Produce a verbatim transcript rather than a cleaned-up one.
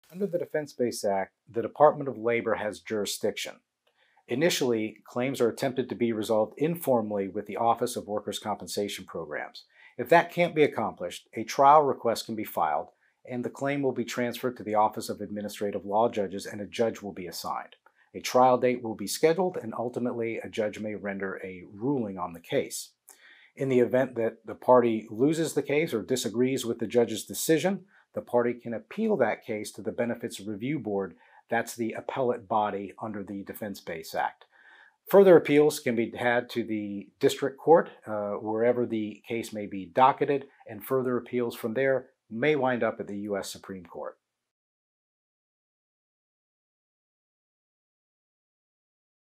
Under the Defense-Based Act, the Department of Labor has jurisdiction. Initially, claims are attempted to be resolved informally with the Office of Workers' Compensation Programs. If that can't be accomplished, a trial request can be filed, and the claim will be transferred to the Office of Administrative Law Judges, and a judge will be assigned. A trial date will be scheduled, and ultimately, a judge may render a ruling on the case. In the event that the party loses the case or disagrees with the judge's decision, the party can appeal that case to the Benefits Review Board. That's the appellate body under the Defense-Based Act. Further appeals can be had to the district court, uh, wherever the case may be docketed, and further appeals from there may wind up at the U S Supreme Court.